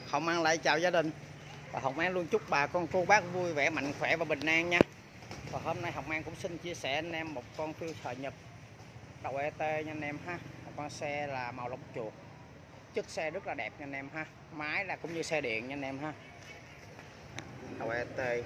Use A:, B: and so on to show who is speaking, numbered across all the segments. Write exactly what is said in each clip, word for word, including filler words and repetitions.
A: Hồng An lại chào gia đình. Và Hồng An luôn chúc bà con cô bác vui vẻ, mạnh khỏe và bình an nha. Và hôm nay Hồng An cũng xin chia sẻ anh em một con phiêu sợi Nhật đầu e tê nha anh em ha. Một con xe là màu lông chuột, chất xe rất là đẹp nha anh em ha. Máy là cũng như xe điện nha anh em ha. Đầu e tê.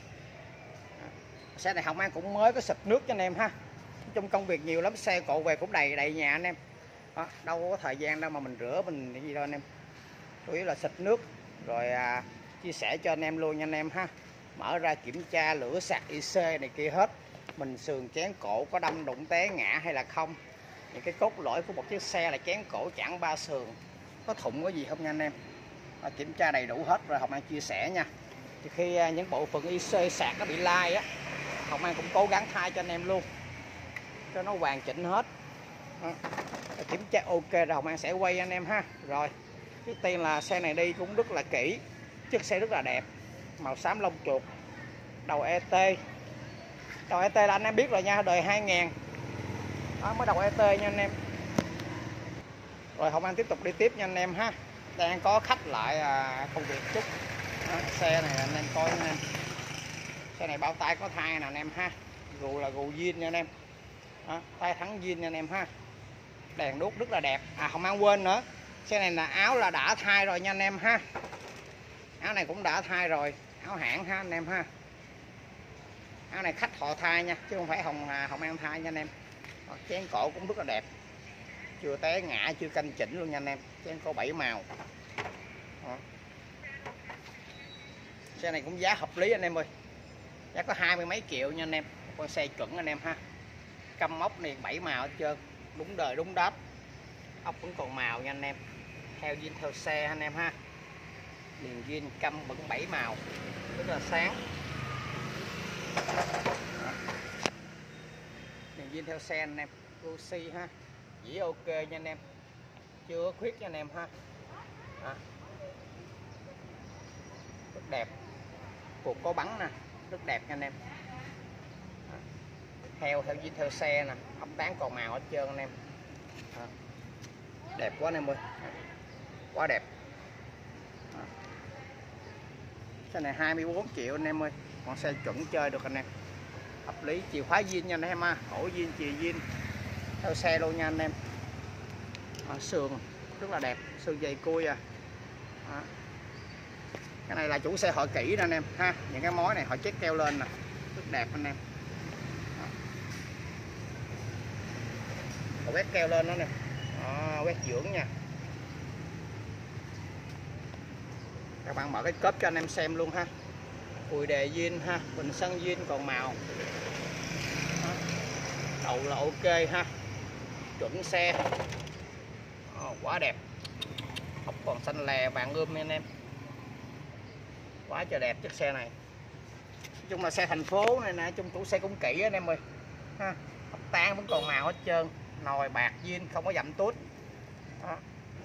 A: Xe này Hồng An cũng mới có xịt nước cho anh em ha. Trong công việc nhiều lắm, xe cộ về cũng đầy đầy nhà anh em. Đó, đâu có thời gian đâu mà mình rửa mình cái gì đâu anh em. Chủ yếu là xịt nước rồi à, chia sẻ cho anh em luôn nha anh em ha. Mở ra kiểm tra lửa sạc i xê này kia hết, mình sườn chén cổ có đâm đụng té ngã hay là không, những cái cốt lõi của một chiếc xe là chén cổ chặn ba sườn có thủng có gì không nha anh em. À, kiểm tra đầy đủ hết rồi Hồng An chia sẻ nha. Thì khi à, những bộ phận i xê sạc nó bị lai á, Hồng An cũng cố gắng thay cho anh em luôn cho nó hoàn chỉnh hết. Đó. Kiểm tra ok rồi Hồng An sẽ quay anh em ha. Rồi trước tiên là xe này đi cũng rất là kỹ, chiếc xe rất là đẹp, màu xám lông chuột, đầu e tê. Đầu e tê là anh em biết rồi nha, đời hai ngàn. Đó, mới đầu e tê nha anh em. Rồi Hồng An tiếp tục đi tiếp nha anh em ha. Đang có khách lại à, công việc chút. Đó, xe này anh em coi nha anh em. Xe này bao tay có thai nè anh em ha. Gù là gù zin nha anh em. Đó, tay thắng zin nha anh em ha. Đèn đuốc rất là đẹp. À Hồng An quên nữa, xe này là áo là đã thay rồi nha anh em ha. Áo này cũng đã thay rồi, áo hãng ha anh em ha. Áo này khách họ thay nha, chứ không phải Hồng Hồng An thay nha anh em. Chén cổ cũng rất là đẹp, chưa té ngã, chưa canh chỉnh luôn nha anh em. Chén cổ bảy màu. Đó. Xe này cũng giá hợp lý anh em ơi, giá có hai mươi mấy triệu nha anh em. Con xe chuẩn anh em ha. Căm móc này bảy màu hết trơn, đúng đời đúng đáp. Ốc vẫn còn màu nha anh em, theo zin theo xe anh em ha. Liền zin căm vẫn bảy màu, rất là sáng. Liền zin theo xe anh em, Lucy ha, dĩ ok nha anh em, chưa khuyết nha anh em ha. Đó. Rất đẹp, cuộc có bắn nè, rất đẹp nha anh em. Đó. Theo theo zin theo xe nè, ốc tán còn màu hết trơn anh em. Đó. Đẹp quá anh em ơi, quá đẹp. Đó. Xe này hai mươi bốn triệu anh em ơi, con xe chuẩn chơi được anh em, hợp lý. Chìa khóa zin nha anh em ha, ổ zin, chìa zin theo xe luôn nha anh em. Đó, sườn rất là đẹp, sườn dày cui à. Đó. Cái này là chủ xe họ kỹ nè anh em ha, những cái mối này họ check keo lên nè, rất đẹp anh em. Đó. Họ quét keo lên đó nè. Đó, quét dưỡng nha. Các bạn mở cái cốp cho anh em xem luôn ha. Cùi đề zin ha, bình xăng zin còn màu. Đó. Đầu là ok ha, chuẩn xe. Đó, quá đẹp. Ốc còn xanh lè vàng ươm nha anh em, quá trời đẹp chiếc xe này. Nói chung là xe thành phố này nè, chung chủ xe cũng kỹ anh em ơi ha. Ốc tan vẫn còn màu hết trơn, nồi bạc zin không có dặm tút. Đó.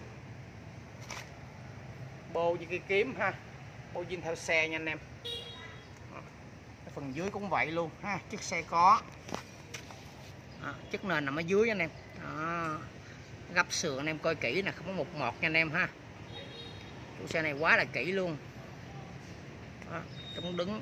A: Bô như cây kiếm ha, bô zin theo xe nha anh em. Đó. Cái phần dưới cũng vậy luôn ha, chiếc xe có. Đó. Chiếc nền nằm ở dưới anh em. Đó. Gấp sườn anh em coi kỹ nè, không có một mọt nha anh em ha. Chủ xe này quá là kỹ luôn. Đó. Chống đứng.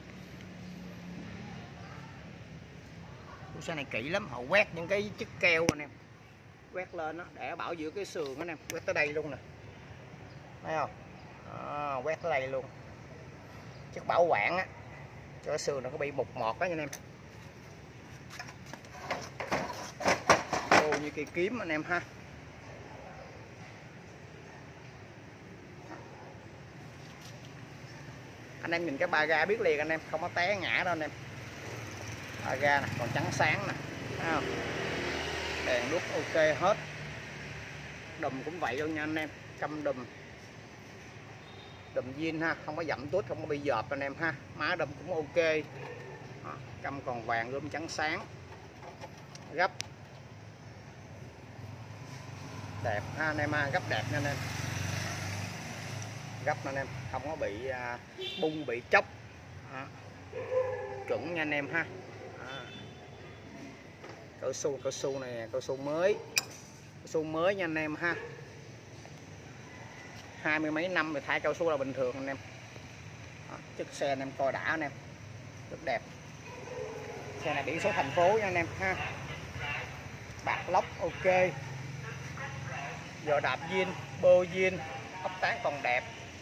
A: Chủ xe này kỹ lắm, họ quét những cái chất keo anh em, quét lên đó để bảo dưỡng cái sườn anh em, quét tới đây luôn nè, thấy không? Đó, quét tới đây luôn, chất bảo quản á, cho cái sườn nó có bị mục mọt đó nha anh em. Ô như cây kiếm anh em ha. Anh em nhìn cái ba ga biết liền anh em, không có té ngã đâu anh em. Ba ga nè, còn trắng sáng nè, thấy không? Đèn đuốc ok hết. Đùm cũng vậy luôn nha anh em, căm đùm. Đùm zin ha, không có dặm tút, không có bị dợp anh em ha. Má đùm cũng ok. Đó, căm còn vàng gươm trắng sáng. Gấp đẹp ha anh em ha, gấp đẹp nha anh em. Gấp anh em, không có bị à, bung bị chóc. Đó. Chuẩn nha anh em ha. Đó. Cao su, cao su này cao su mới, cao su mới nha anh em ha. hai mươi mấy năm rồi, thay cao su là bình thường anh em. Đó, chiếc xe anh em coi đã anh em, rất đẹp. Xe này biển số thành phố nha anh em ha, bạc lốc ok, giờ đạp zin, bô zin, ốc tán còn đẹp.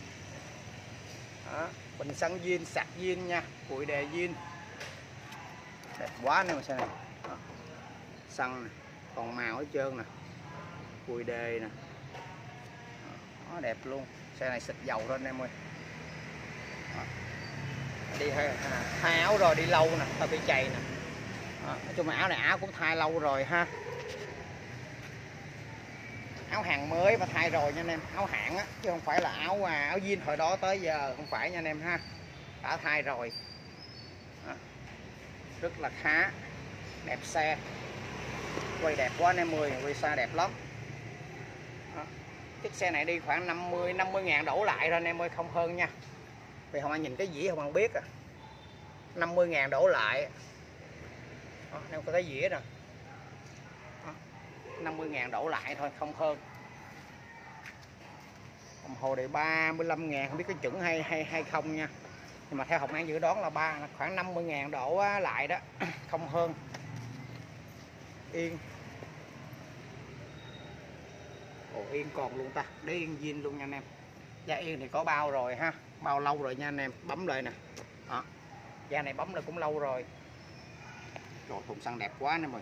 A: Đó, bình xăng zin, sạc zin nha, bụi đề zin, đẹp quá nè mà xe này. Đó, xăng nè, còn màu hết trơn nè, bụi đề nè. Đó, đẹp luôn. Xe này xịt dầu thôi anh em ơi. Đó, đi thay áo rồi đi lâu nè, hơi bị chày nè. Đó, nói chung là áo này áo cũng thay lâu rồi ha, áo hàng mới mà thay rồi nha anh em, áo hãng á, chứ không phải là áo áo jean hồi đó tới giờ, không phải nha anh em ha, đã thay rồi. Đó, rất là khá, đẹp xe, quay đẹp quá anh em ơi, quay xa đẹp lắm. Đó, chiếc xe này đi khoảng năm mươi năm mươi ngàn đổ lại rồi anh em ơi, không hơn nha, vì không ai nhìn cái dĩa không ăn biết à. Năm mươi ngàn đổ lại. Đó, anh em có thấy dĩa nè, năm mươi ngàn đổ lại thôi, không hơn. Đồng hồ này ba mươi lăm ngàn, không biết có chuẩn hay hay hay không nha, nhưng mà theo Hồng An dự đoán là ba khoảng năm mươi ngàn đổ lại đó, không hơn. Yên, ồ yên còn luôn ta, để yên zin luôn nha anh em. Da yên thì có bao rồi ha, bao lâu rồi nha anh em, bấm lại nè. Đó, da này bấm lại cũng lâu rồi. Rồi thùng xăng đẹp quá anh em ơi,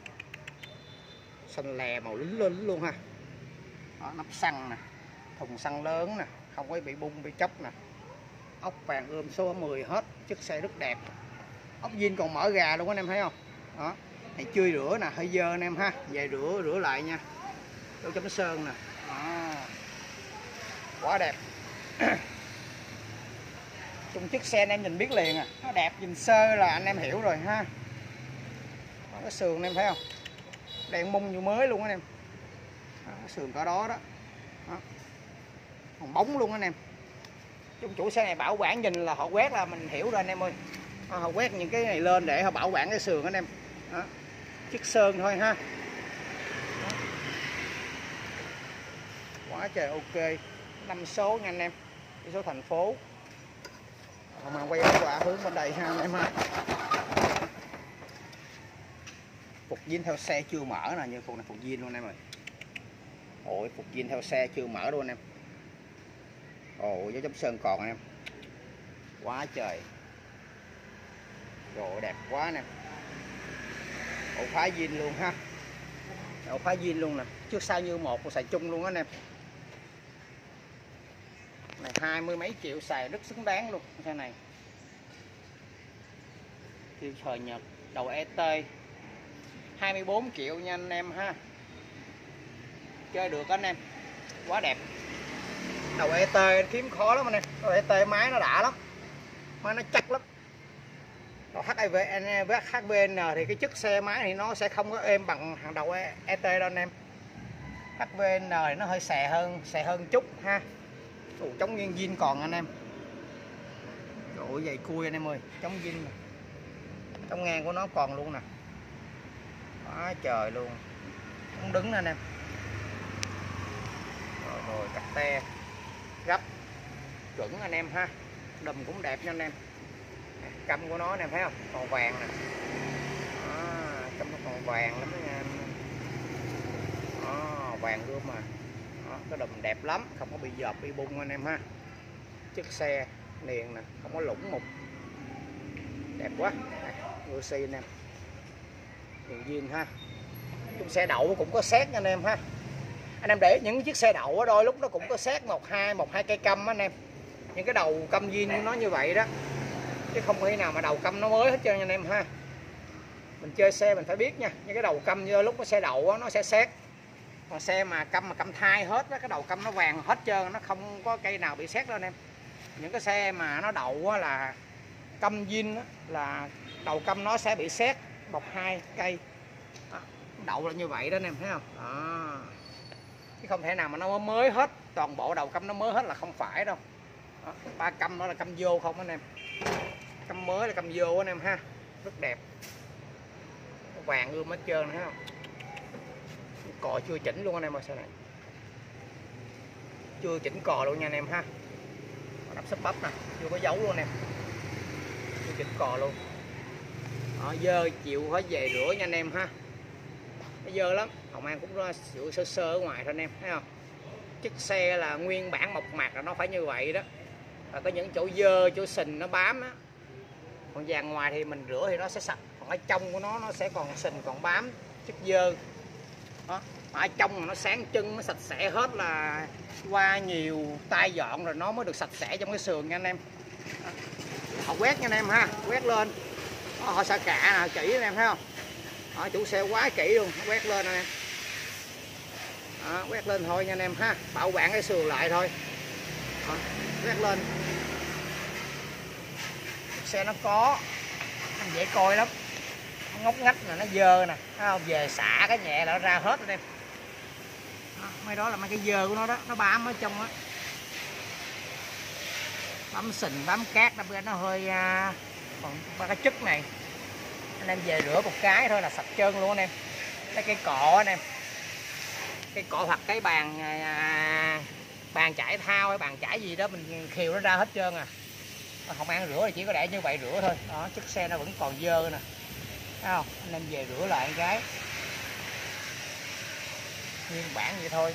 A: xanh lè màu lính lên luôn ha. Đó, nắp xăng nè, thùng xăng lớn nè, không có bị bung bị chóc nè. Ốc vàng ươm số mười hết, chiếc xe rất đẹp. Ốc zin còn mở gà luôn anh em thấy không. Đó, này chưa rửa nè, hơi dơ anh em ha, về rửa rửa lại nha, dấu chấm sơn nè. Đó, quá đẹp. Chung chiếc xe anh em nhìn biết liền à, nó đẹp nhìn sơ là anh em hiểu rồi ha. Đó, cái sườn anh em thấy không, đèn mông như mới luôn anh em. Đó, cái sườn cỡ đó đó. Đó, còn bóng luôn anh em. Chung chủ xe này bảo quản nhìn là họ quét là mình hiểu rồi anh em ơi. Đó, họ quét những cái này lên để họ bảo quản cái sườn anh em. Đó, chiếc sơn thôi ha. Đó, quá trời ok. Năm số nha anh em, cái số thành phố. Mà quay qua hướng bên đây ha anh em ha. Phục zin theo xe chưa mở nè, như phục này phục zin luôn anh em ơi. Ôi phục zin theo xe chưa mở luôn anh em. Ồ dấu chấm sơn còn anh em, quá trời. Rồi đẹp quá anh em. Ổ khóa zin luôn ha, ổ khóa zin luôn nè, trước sau như một, xài chung luôn anh em. Này hai mươi mấy triệu xài rất xứng đáng luôn xe này. Tiêu thời Nhật, đầu e tê hai mươi bốn triệu nha anh em ha, chơi được anh em, quá đẹp. Đầu e tê kiếm khó lắm anh em, đầu e tê máy nó đã lắm, máy nó chắc lắm. Còn hát i vê với hát vê en thì cái chất xe máy thì nó sẽ không có êm bằng hàng đầu e tê đâu anh em. hát vê en thì nó hơi xè hơn, xè hơn chút ha. Ủa, chống nguyên zin còn anh em. Trời ơi dày cui anh em ơi, chống zin, chống ngang của nó còn luôn nè, quá trời luôn. Không đứng nè anh em. Rồi rồi cắt te gấp chuẩn anh em ha, đùm cũng đẹp nha anh em. Căm của nó anh em thấy không, còn vàng nè. Đó, căm nó còn vàng lắm đó nha anh. Đó, vàng luôn mà. Đó, cái đùm đẹp lắm, không có bị dợp bị bung anh em ha. Chiếc xe niền nè, không có lũng mục, đẹp quá. Ngựa xi anh em, niền zin ha. Chung xe đậu cũng có xét nha anh em ha. Anh em để những chiếc xe đậu ở đôi lúc nó cũng có xét một hai một hai cây căm anh em, những cái đầu căm zin nó như vậy đó, chứ không thể nào mà đầu căm nó mới hết trơn nha anh em ha. Mình chơi xe mình phải biết nha, những cái đầu căm như lúc cái xe đậu đó, nó sẽ xét. Còn xe mà căm mà căm thai hết đó, cái đầu căm nó vàng hết trơn, nó không có cây nào bị xét đâu anh em. Những cái xe mà nó đậu là căm zin là đầu căm nó sẽ bị xét một hai cây đó, đậu là như vậy đó anh em thấy không. Đó, chứ không thể nào mà nó mới hết toàn bộ đầu căm nó mới hết là không phải đâu. Đó, ba căm đó là căm vô không anh em, căm mới là căm vô anh em ha, rất đẹp. Vàng ươm hết trơn thấy không, cò chưa chỉnh luôn anh em ơi xe này. chưa chỉnh cò luôn nha anh em ha. Đắp sấp bắp nè, chưa có dấu luôn anh em, chưa chỉnh cò luôn. Đó, dơ chịu phải về rửa nha anh em ha. Nó dơ lắm, Hồng An cũng sửa sơ sơ ở ngoài thôi anh em thấy không. Chiếc xe là nguyên bản mộc mạc là nó phải như vậy đó, và có những chỗ dơ chỗ sình nó bám á, còn dàn ngoài thì mình rửa thì nó sẽ sạch, còn ở trong của nó nó sẽ còn sình còn bám chút dơ đó. Mà ở trong mà nó sáng chân nó sạch sẽ hết là qua nhiều tay dọn rồi nó mới được sạch sẽ trong cái sườn nha anh em. Họ quét nha anh em ha, quét lên đó, họ xả cả nè, kỹ anh em thấy không. Đó, chủ xe quá kỹ luôn, quét lên anh em. Đó, quét lên thôi nha anh em ha, bảo quản cái sườn lại thôi. Đó, quét lên. Xe nó có dễ coi lắm, nó ngóc ngách là nó dơ nè, thấy không? Về xả cái nhẹ là nó ra hết anh em. Đó, mấy đó là mấy cái dơ của nó đó, nó bám ở trong á, bám sình bám cát, nó nó hơi à, còn ba cái chất này anh em về rửa một cái thôi là sạch trơn luôn anh em. Cái cây cọ anh em, cây cọ hoặc cái bàn à, bàn chải thao hay bàn chải gì đó mình khiều nó ra hết trơn à. Không ăn rửa thì chỉ có để như vậy rửa thôi. Đó, chiếc xe nó vẫn còn dơ nè, thấy không? Anh em về rửa lại cái nguyên bản vậy thôi.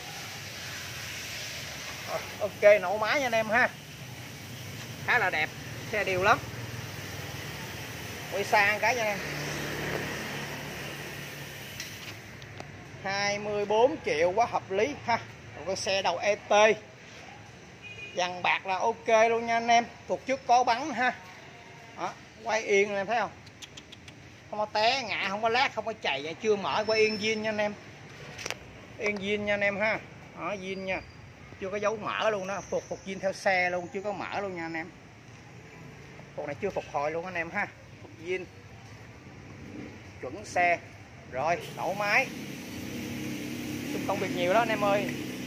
A: Rồi, ok, nổ máy nha anh em ha, khá là đẹp, xe đều lắm. Quay sang cái nha anh em. hai mươi bốn triệu quá hợp lý ha. Một con xe đầu e tê dàn bạc là ok luôn nha anh em. Thuộc trước có bắn ha. Đó, quay yên anh em thấy không, không có té ngã, không có lát, không có chày, chưa mở, quay yên zin nha anh em, yên zin nha anh em ha. Đó, zin nha, chưa có dấu mở luôn đó, phục phục zin theo xe luôn, chưa có mở luôn nha anh em. Phục này chưa phục hồi luôn anh em ha, phục zin chuẩn xe. Rồi nổ máy, chung công việc nhiều đó anh em ơi.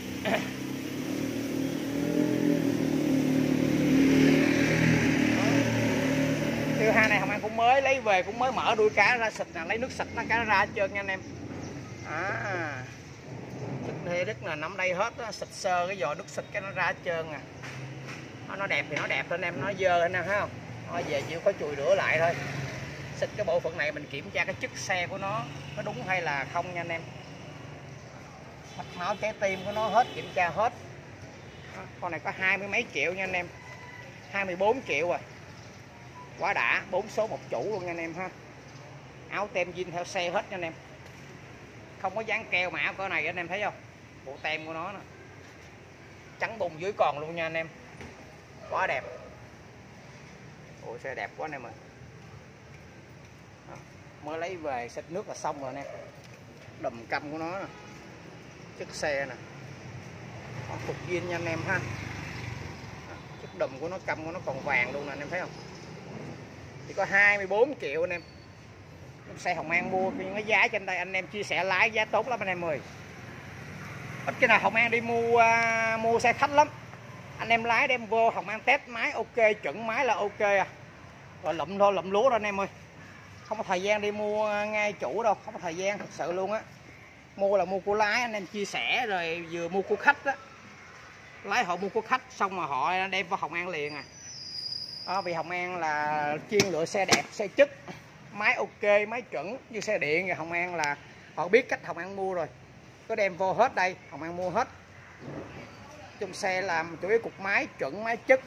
A: Thứ hai này Hồng An cũng mới lấy về, cũng mới mở đuôi cá ra xịt nè, lấy nước xịt nó cá nó ra hết trơn nha anh em. À, xịt thì rất là nắm đây hết á, xịt sơ cái vò nước xịt cái nó ra hết trơn à. Nó đẹp thì nó đẹp thôi anh em, nó dơ anh em thấy không. Nó về chịu có chùi rửa lại thôi. Xịt cái bộ phận này mình kiểm tra cái chức xe của nó có đúng hay là không nha anh em. Mạch máu trái tim của nó hết, kiểm tra hết. Con này có hai mươi mấy triệu nha anh em, hai mươi bốn triệu rồi, quá đã, bốn số một chủ luôn nha anh em ha. Áo tem zin theo xe hết nha anh em, không có dán keo mà áo cỡ này anh em thấy không, bộ tem của nó nè, trắng bùng dưới còn luôn nha anh em, quá đẹp. Ôi xe đẹp quá anh em ơi. Đó, mới lấy về xịt nước là xong rồi anh em. Đùm căm của nó nè, chiếc xe nè, phục zin nha anh em ha. Chiếc đùm của nó, căm của nó còn vàng luôn nè anh em thấy không. Chỉ có hai mươi bốn triệu anh em. Xe Hồng An mua những cái giá trên đây anh em chia sẻ lái giá tốt lắm anh em ơi. Ít cái nào Hồng An đi mua uh, mua xe khách lắm. Anh em lái đem vô Hồng An test máy ok, chuẩn máy là ok à. Rồi lụm thôi, lụm lúa rồi anh em ơi. Không có thời gian đi mua ngay chủ đâu, không có thời gian thật sự luôn á. Mua là mua của lái, anh em chia sẻ rồi vừa mua của khách á. Lái họ mua của khách xong mà họ đem vào Hồng An liền à. Đó, vì Hồng An là chuyên lựa xe đẹp, xe chất, máy ok, máy chuẩn như xe điện. Rồi Hồng An là họ biết cách Hồng An mua rồi, có đem vô hết đây, Hồng An mua hết. Trong xe làm chủ yếu cục máy chuẩn, máy chất.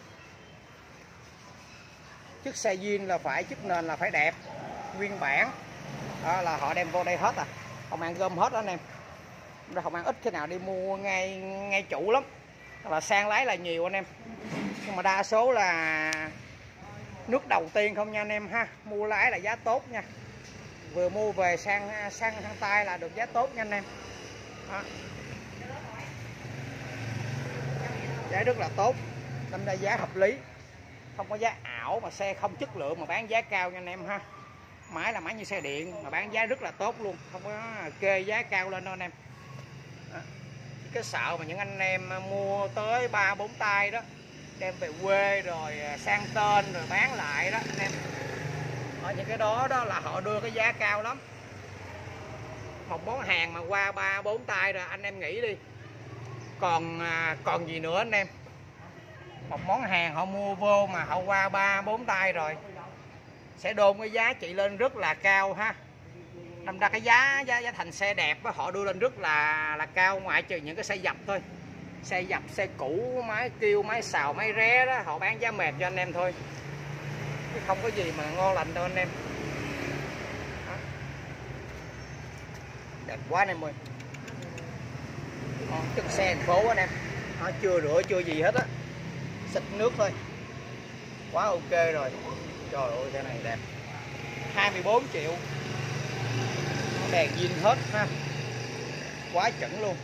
A: Chiếc xe zin là phải, chiếc nền là phải đẹp, nguyên bản. Đó là họ đem vô đây hết à, Hồng An gom hết đó anh em. Hồng An ít khi nào đi mua ngay ngay chủ lắm, là sang lái là nhiều anh em, nhưng mà đa số là nước đầu tiên không nha anh em ha. Mua lái là giá tốt nha, vừa mua về sang sang thang tay là được giá tốt nha anh em. Đó, giá rất là tốt, đâm ra giá hợp lý, không có giá ảo mà xe không chất lượng mà bán giá cao nha anh em ha. Máy là máy như xe điện mà bán giá rất là tốt luôn, không có kê giá cao lên đâu anh em. Đó, cái sợ mà những anh em mua tới ba bốn tay đó đem về quê rồi sang tên rồi bán lại đó anh em. Ở những cái đó đó là họ đưa cái giá cao lắm. Một món hàng mà qua ba bốn tay rồi anh em nghĩ đi, còn à, còn gì nữa anh em. Một món hàng họ mua vô mà họ qua ba bốn tay rồi, sẽ đôn cái giá trị lên rất là cao ha. Đâm ra cái giá giá, giá thành xe đẹp đó, họ đưa lên rất là là cao, ngoại trừ những cái xe dập thôi. Xe dập, xe cũ, máy kêu, máy xào, máy ré đó họ bán giá mềm cho anh em thôi, chứ không có gì mà ngon lành đâu anh em. Đó. Đẹp quá anh em ơi. Chân xe thành phố anh em, nó chưa rửa chưa gì hết á, xịt nước thôi, quá ok rồi. Trời ơi xe này đẹp, hai mươi bốn triệu, đèn zin hết ha, quá chuẩn luôn.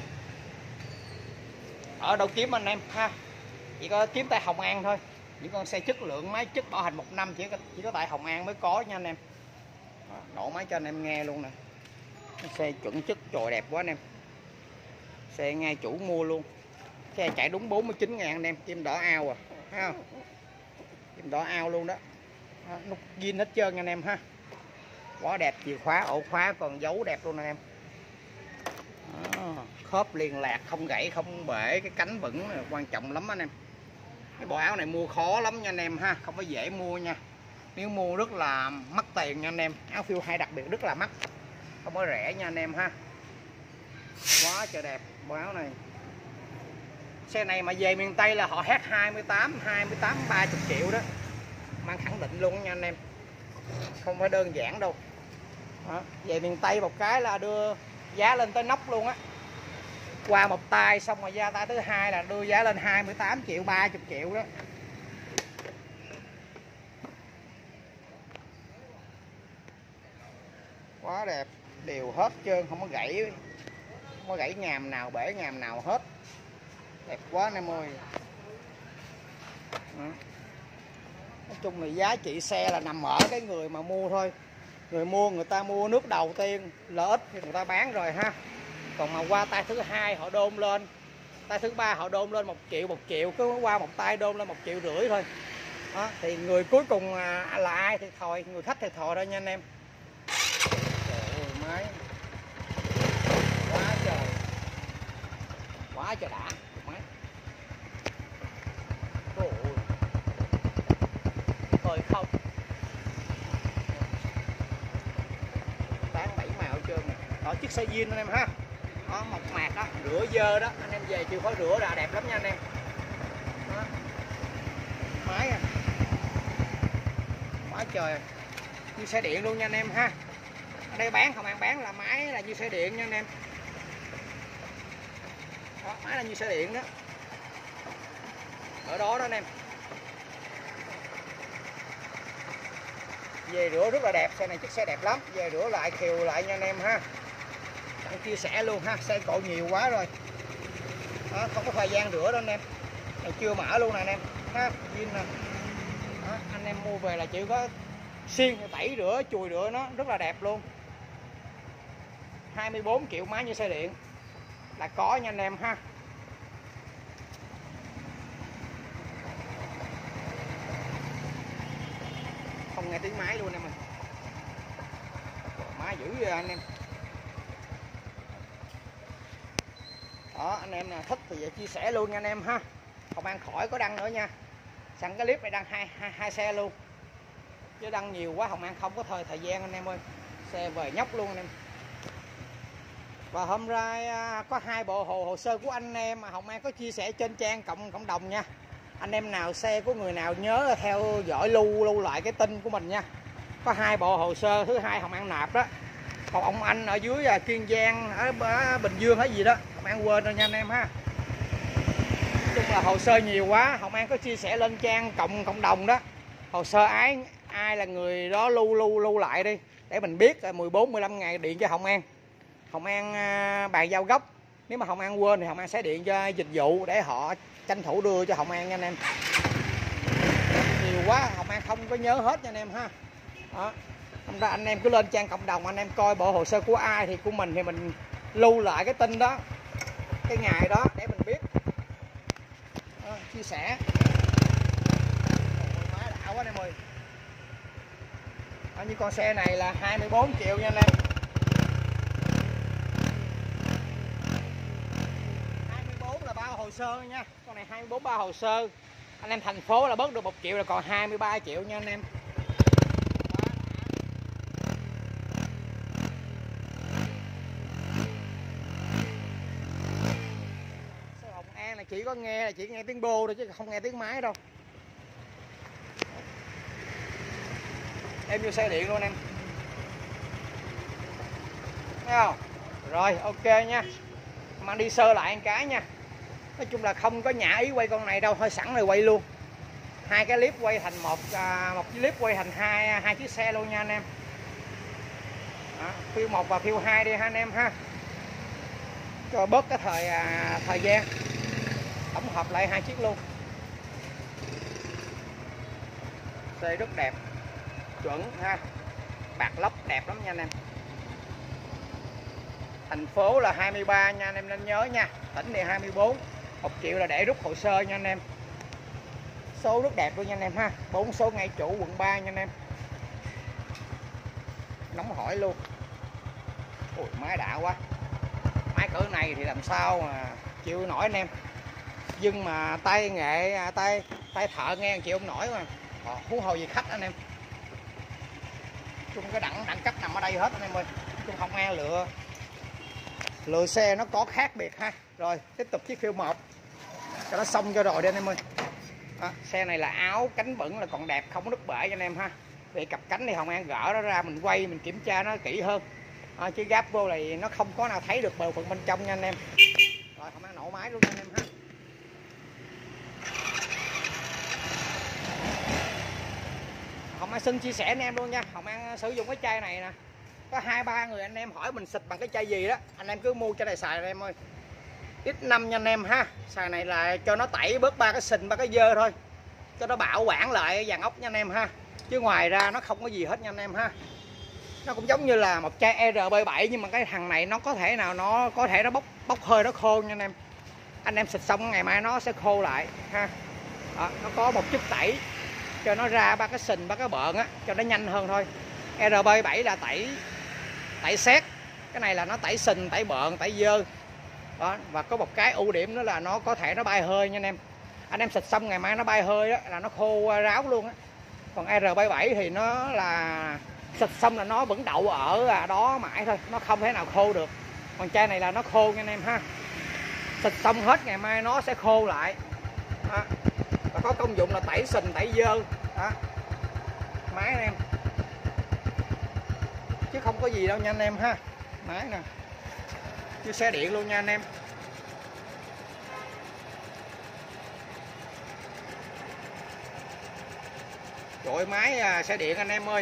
A: Ở đâu kiếm anh em ha, chỉ có kiếm tại Hồng An thôi. Những con xe chất lượng, máy chất bảo hành một năm chỉ có chỉ có tại Hồng An mới có nha anh em. Đó, nổ máy cho anh em nghe luôn nè, xe chuẩn chất, trời đẹp quá anh em. Xe ngay chủ mua luôn, xe chạy đúng bốn mươi chín ngàn anh em, kim đỏ ao à, thấy không? Kim đỏ ao luôn đó, đó nút zin hết trơn anh em ha, quá đẹp. Chìa khóa, ổ khóa còn dấu đẹp luôn anh em. Đó, khớp liên lạc, không gãy không bể, cái cánh vững quan trọng lắm anh em. Cái bộ áo này mua khó lắm nha anh em ha, không có dễ mua nha. Nếu mua rất là mắc tiền nha anh em. Áo phiêu hai đặc biệt rất là mắc, không có rẻ nha anh em ha. Quá trời đẹp bộ áo này. Xe này mà về miền Tây là họ hét hai mươi tám, hai mươi tám, ba mươi triệu đó, mang khẳng định luôn nha anh em, không phải đơn giản đâu. Đó, về miền Tây một cái là đưa giá lên tới nóc luôn á. Qua một tay xong rồi ra tay thứ hai là đưa giá lên hai mươi tám triệu, ba mươi triệu đó. Quá đẹp, đều hết trơn, không có gãy, không có gãy ngàm nào, bể ngàm nào hết. Đẹp quá anh em ơi. Đó. Nói chung là giá trị xe là nằm ở cái người mà mua thôi. Người mua người ta mua nước đầu tiên lợi ích thì người ta bán rồi ha. Còn mà qua tay thứ hai họ đôn lên, tay thứ ba họ đôn lên một triệu, một triệu, cứ qua một tay đôn lên một triệu rưỡi thôi. Đó, thì người cuối cùng là ai thì thòi, người khách thì thòi thôi nha anh em. Trời ơi, máy quá trời, quá trời đã máy. Trời ơi, thôi không bán bảy màu trơn này. Đó, chiếc xe zin anh em ha. Đó, mộc mạc đó, rửa dơ đó, anh em về chịu khó rửa là đẹp lắm nha anh em. Đó. Máy à, quá trời, như xe điện luôn nha anh em ha. Ở đây bán không ăn bán là máy là như xe điện nha anh em. Đó, máy là như xe điện đó, ở đó đó anh em. Về rửa rất là đẹp, xe này chiếc xe đẹp lắm, về rửa lại kiều lại nha anh em ha. Sẵn chia sẻ luôn ha, xe cộ nhiều quá rồi. Đó, không có thời gian rửa đâu anh em. Này chưa mở luôn nè anh em ha, zin nè. Đó, anh em mua về là chỉ có xiên tẩy rửa, chùi rửa nó rất là đẹp luôn. hai mươi bốn triệu máy như xe điện là có nha anh em ha. Không nghe tiếng máy luôn em ơi. Máy dữ vậy anh em. Đó, anh em nào thích thì vậy chia sẻ luôn nha anh em ha. Không ăn khỏi có đăng nữa nha. Sẵn cái clip này đăng hai, hai, hai xe luôn, chứ đăng nhiều quá Hồng An không có thời thời gian anh em ơi. Xe về nhóc luôn anh em. Và hôm nay có hai bộ hồ hồ sơ của anh em mà Hồng An có chia sẻ trên trang cộng cộng đồng nha. Anh em nào xe của người nào nhớ theo dõi lưu lưu lại cái tin của mình nha. Có hai bộ hồ sơ, thứ hai Hồng An nạp đó. Còn ông anh ở dưới Kiên Giang, ở, ở Bình Dương hay gì đó Hồng An quên rồi nha anh em ha. Nói chung là hồ sơ nhiều quá, Hồng An có chia sẻ lên trang cộng cộng đồng đó. Hồ sơ ái ai là người đó lưu lưu lưu lại đi để mình biết. Mười bốn mười lăm ngày điện cho Hồng An, Hồng An bàn giao gốc. Nếu mà Hồng An quên thì Hồng An sẽ điện cho dịch vụ để họ tranh thủ đưa cho Hồng An nha anh em. Nhiều quá Hồng An không có nhớ hết nha anh em ha. Đó, ra anh em cứ lên trang cộng đồng, anh em coi bộ hồ sơ của ai thì của mình thì mình lưu lại cái tin đó, cái ngày đó để mình biết. Đó, chia sẻ. Ôi, má đã quá anh em ơi. Đó, như con xe này là hai mươi bốn triệu nha anh em. hai mươi bốn là bao hồ sơ nha, con này hai mươi bốn ba hồ sơ. Anh em thành phố là bớt được một triệu là còn hai mươi ba triệu nha anh em. Xe Hồng An là chỉ có nghe là chỉ nghe tiếng bô thôi chứ không nghe tiếng máy đâu. Em vô xe điện luôn em. Thấy không? Rồi ok nha. Mang đi sơ lại một cái nha. Nói chung là không có nhã ý quay con này đâu, thôi sẵn rồi quay luôn. Hai cái clip quay thành một à, một clip quay thành hai hai chiếc xe luôn nha anh em. Đó, phiêu một và phiêu hai đi ha anh em ha. Cho bớt cái thời à, thời gian. Tổng hợp lại hai chiếc luôn. Xe rất đẹp. Chuẩn ha. Bạc lóc đẹp lắm nha anh em. Thành phố là hai mươi ba nha anh em nên nhớ nha. Tỉnh thì hai mươi bốn. một triệu là để rút hồ sơ nha anh em. Số rất đẹp luôn nha anh em ha. Bốn số ngay chủ quận ba nha anh em. Nóng hỏi luôn. Ui máy đã quá. Máy cỡ này thì làm sao mà chịu nổi anh em. Nhưng mà tay nghệ tay tay thợ nghe chịu không nổi mà. Huống hồ gì khách anh em. Chung cái đẳng đẳng cấp nằm ở đây hết anh em ơi. Chung không ai lựa. Lựa xe nó có khác biệt ha. Rồi tiếp tục chiếc phiêu một cho nó xong cho rồi đi anh em ơi. À, xe này là áo cánh bẩn là còn đẹp, không có đứt bể cho anh em ha. Về cặp cánh thì Hồng An gỡ nó ra mình quay mình kiểm tra nó kỹ hơn. À, chứ gáp vô này nó không có nào thấy được bộ phận bên trong nha anh em. Rồi Hồng An nổ máy luôn nha anh em ha. Hồng An xin chia sẻ anh em luôn nha. Hồng An sử dụng cái chai này nè. Có hai ba người anh em hỏi mình xịt bằng cái chai gì đó, anh em cứ mua chai này xài anh em ơi. X năm nha anh em ha. Xài này là cho nó tẩy bớt ba cái sình ba cái dơ thôi. Cho nó bảo quản lại dàn ốc nha anh em ha. Chứ ngoài ra nó không có gì hết nha anh em ha. Nó cũng giống như là một chai R B bảy nhưng mà cái thằng này nó có thể nào nó có thể nó bốc bốc hơi nó khô nha anh em. Anh em xịt xong ngày mai nó sẽ khô lại ha. Đó, nó có một chút tẩy cho nó ra ba cái sình ba cái bợn á, cho nó nhanh hơn thôi. R B bảy là tẩy tẩy sét, cái này là nó tẩy sình tẩy bợn tẩy dơ. Đó, và có một cái ưu điểm nữa là nó có thể nó bay hơi nha anh em. Anh em xịt xong ngày mai nó bay hơi đó, là nó khô ráo luôn á. Còn R B bảy thì nó là xịt xong là nó vẫn đậu ở đó mãi thôi, nó không thể nào khô được. Còn chai này là nó khô nha anh em ha. Xịt xong hết ngày mai nó sẽ khô lại. Đó. Và có công dụng là tẩy sình tẩy dơ. Đó. Máy anh em. Chứ không có gì đâu nha anh em ha. Máy nè. Như xe điện luôn nha anh em. Trời ơi, máy à, xe điện anh em ơi.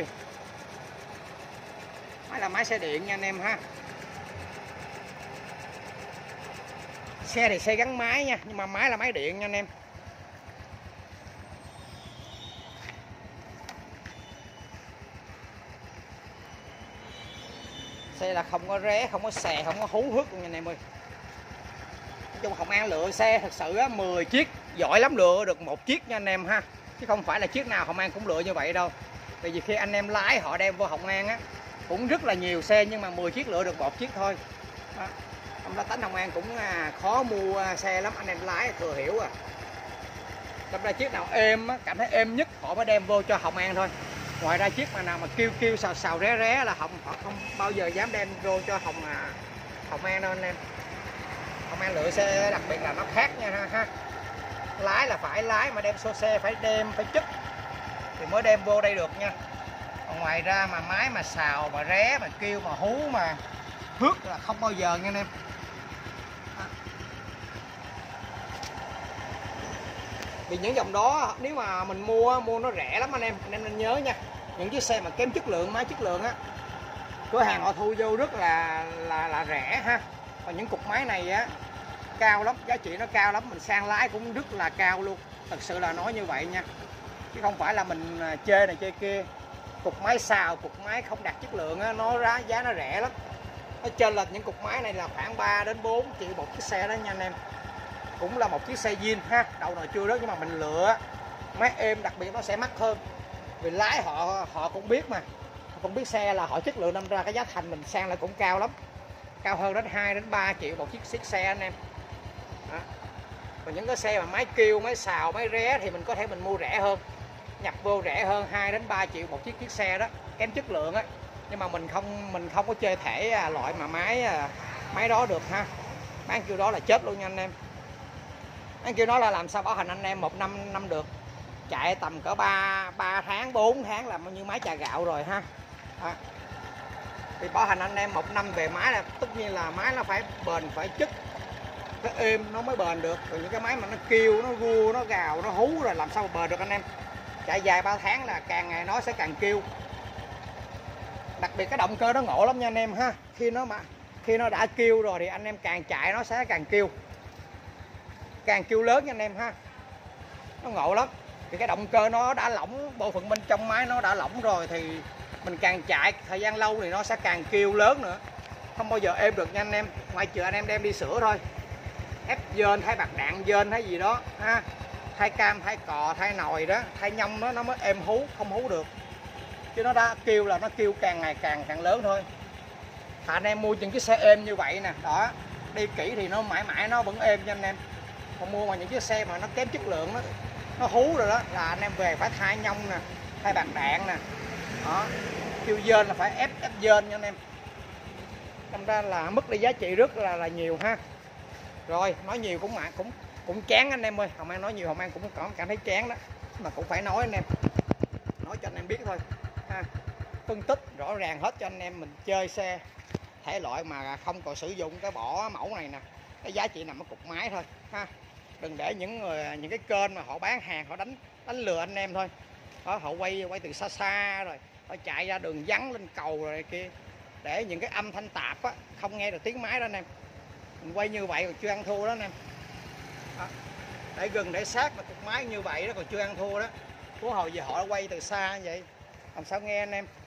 A: Máy là máy xe điện nha anh em ha. Xe thì xe gắn máy nha, nhưng mà máy là máy điện nha anh em. Xe là không có ré, không có xè, không có hú hức luôn nha anh em ơi. Nói chung Hồng An lựa xe thật sự á, mười chiếc giỏi lắm lựa được một chiếc nha anh em ha. Chứ không phải là chiếc nào Hồng An cũng lựa như vậy đâu. Tại vì khi anh em lái họ đem vô Hồng An á cũng rất là nhiều xe nhưng mà mười chiếc lựa được một chiếc thôi. Đó. Ông La Tánh Hồng An cũng à, khó mua xe lắm, anh em lái thừa hiểu à. Đâm ra chiếc nào êm á, cảm thấy êm nhất họ mới đem vô cho Hồng An thôi. Ngoài ra chiếc mà nào mà kêu kêu xào xào ré ré là Hồng họ không bao giờ dám đem vô cho Hồng à, Hồng An đâu anh em. Hồng An lựa xe đặc biệt là nó khác nha ha, ha. Lái là phải lái mà đem xô xe phải đem phải chất thì mới đem vô đây được nha. Còn ngoài ra mà máy mà xào mà ré mà kêu mà hú mà hước là không bao giờ nha anh em. Vì những dòng đó nếu mà mình mua mua nó rẻ lắm anh em, anh em nên nhớ nha. Những chiếc xe mà kém chất lượng, máy chất lượng á, cửa hàng họ thu vô rất là là là rẻ ha. Còn những cục máy này á cao lắm, giá trị nó cao lắm, mình sang lái cũng rất là cao luôn. Thật sự là nói như vậy nha. Chứ không phải là mình chê này chê kia. Cục máy xào, cục máy không đạt chất lượng á, nó giá giá nó rẻ lắm. Nó trên là những cục máy này là khoảng ba đến bốn triệu một chiếc xe đó nha anh em. Cũng là một chiếc xe zin ha, đầu nồi chưa rớt nhưng mà mình lựa máy êm, đặc biệt nó sẽ mắc hơn. Vì lái họ họ cũng biết mà. Họ cũng biết xe là họ chất lượng, đâm ra cái giá thành mình sang lại cũng cao lắm. Cao hơn đến hai đến ba triệu một chiếc chiếc xe anh em. Đó. Còn những cái xe mà máy kêu, máy xào, máy ré thì mình có thể mình mua rẻ hơn, nhập vô rẻ hơn hai đến ba triệu một chiếc chiếc xe đó, kém chất lượng á. Nhưng mà mình không mình không có chơi thể loại mà máy máy đó được ha. Bán kêu đó là chết luôn nha anh em. Bán kêu đó là làm sao bảo hành anh em một năm năm được. Chạy tầm cỡ ba ba tháng, bốn tháng là bao nhiêu máy chà gạo rồi ha. Đó. Thì bảo hành anh em một năm về máy là tất nhiên là máy nó phải bền, phải chất, phải êm nó mới bền được. Còn những cái máy mà nó kêu, nó gu, nó gào, nó hú rồi làm sao mà bền được anh em. Chạy dài ba tháng là càng ngày nó sẽ càng kêu. Đặc biệt cái động cơ nó ngộ lắm nha anh em ha. Khi nó mà khi nó đã kêu rồi thì anh em càng chạy nó sẽ càng kêu. Càng kêu lớn nha anh em ha. Nó ngộ lắm. Thì cái động cơ nó đã lỏng, bộ phận bên trong máy nó đã lỏng rồi thì mình càng chạy thời gian lâu thì nó sẽ càng kêu lớn nữa. Không bao giờ êm được nha anh em. Ngoài trừ anh em đem đi sửa thôi. Ép dên, thay bạc đạn dên hay gì đó ha. Thay cam, thay cò, thay nồi đó, thay nhông nó nó mới êm hú, không hú được. Chứ nó đã kêu là nó kêu càng ngày càng càng lớn thôi. Thà anh em mua những chiếc xe êm như vậy nè, đó, đi kỹ thì nó mãi mãi nó vẫn êm nha anh em. Còn mua mà những chiếc xe mà nó kém chất lượng đó, nó hú rồi đó là anh em về phải thay nhông nè, thay bạc đạn nè. Đó, kêu dên là phải ép ép dên nha anh em. Thành ra là mất đi giá trị rất là là nhiều ha. Rồi, nói nhiều cũng mà cũng cũng chán anh em ơi. Hồng An nói nhiều Hồng An cũng có cảm thấy chán đó. Mà cũng phải nói anh em. Nói cho anh em biết thôi ha. Phân tích rõ ràng hết cho anh em mình chơi xe thể loại mà không còn sử dụng cái bỏ mẫu này nè. Cái giá trị nằm ở cục máy thôi ha. Đừng để những người những cái kênh mà họ bán hàng họ đánh đánh lừa anh em thôi. Đó, họ quay quay từ xa xa rồi họ chạy ra đường vắng lên cầu rồi kia để những cái âm thanh tạp á, không nghe được tiếng máy đó anh em. Mình quay như vậy còn chưa ăn thua đó anh em. Đó. Để gần để sát mà cục máy như vậy đó còn chưa ăn thua đó. Của hồi giờ họ quay từ xa như vậy làm sao nghe anh em.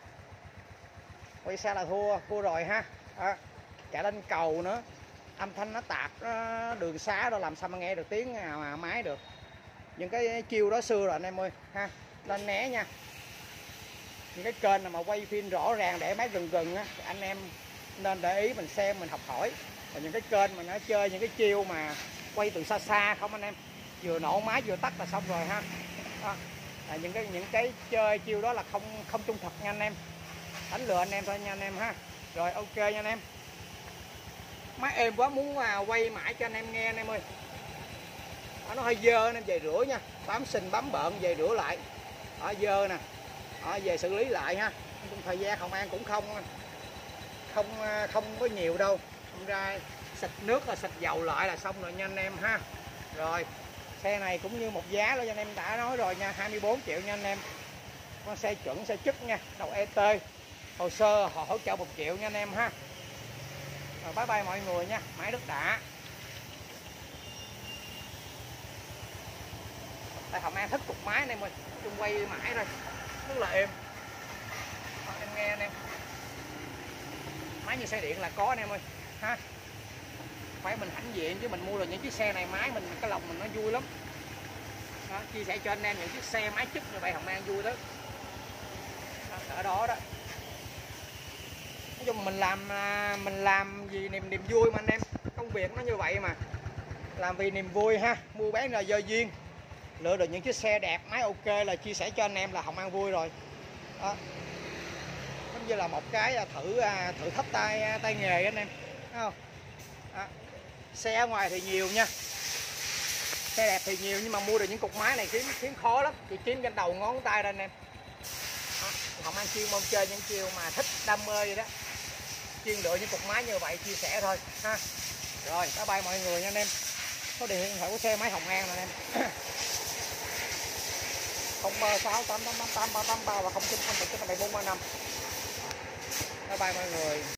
A: Quay xa là thua thua rồi ha. Đó. Chạy lên cầu nữa âm thanh nó tạp, nó đường xá đó làm sao mà nghe được tiếng mà máy được. Những cái chiêu đó xưa rồi anh em ơi ha. Lên né nha. Những cái kênh nào mà quay phim rõ ràng để máy gần gần á anh em nên để ý mình xem mình học hỏi. Và những cái kênh mà nó chơi những cái chiêu mà quay từ xa xa không anh em, vừa nổ máy vừa tắt là xong rồi ha. Đó. À, những cái những cái chơi chiêu đó là không không trung thực nha anh em, đánh lừa anh em thôi nha anh em ha. Rồi ok nha anh em. Máy êm quá muốn quay mãi cho anh em nghe anh em ơi. Đó, nó hơi dơ anh em về rửa nha, bám sình bám bợn về rửa lại. Ở dơ nè. Đó, về xử lý lại ha. Thời gian Hồng An cũng không không không có nhiều đâu. Không ra xịt nước và xịt dầu lại là xong rồi nha anh em ha. Rồi xe này cũng như một giá đó cho anh em đã nói rồi nha, hai mươi bốn triệu nha anh em. Con xe chuẩn xe chức nha, đầu e tê, hồ sơ họ hỗ trợ một triệu nha anh em ha. Rồi bye bye mọi người nha, máy rất đã. Tại Hồng An thích cục máy này mình chung quay mãi rồi, rất là êm. Đó, em nghe anh em. Máy như xe điện là có anh em ơi ha. Phải mình hãnh diện chứ mình mua được những chiếc xe này máy mình cái lòng mình nó vui lắm. Đó, chia sẻ cho anh em những chiếc xe máy chất như vậy Hồng An vui đó. Đó ở đó đó. Nói chung mình làm mình làm vì niềm niềm vui mà anh em, công việc nó như vậy mà. Làm vì niềm vui ha, mua bán là do duyên. Lựa được những chiếc xe đẹp, máy ok là chia sẻ cho anh em là Hồng An vui rồi. Đó. Giống như là một cái thử thử thách tay tay nghề anh em, thấy không? Đó. Xe ở ngoài thì nhiều nha, xe đẹp thì nhiều nhưng mà mua được những cục máy này kiếm kiếm khó lắm, chỉ kiếm trên đầu ngón tay ra anh em. Đó. Hồng An chuyên môn chơi những chiều mà thích đam mê vậy đó, chuyên lựa những cục máy như vậy chia sẻ thôi ha. Rồi bye bye mọi người nha anh em. Số điện thoại của xe máy Hồng An nè anh em. không sáu tám tám tám tám ba tám ba và không chín không bảy chín bảy bốn ba năm. Bye bye mọi người.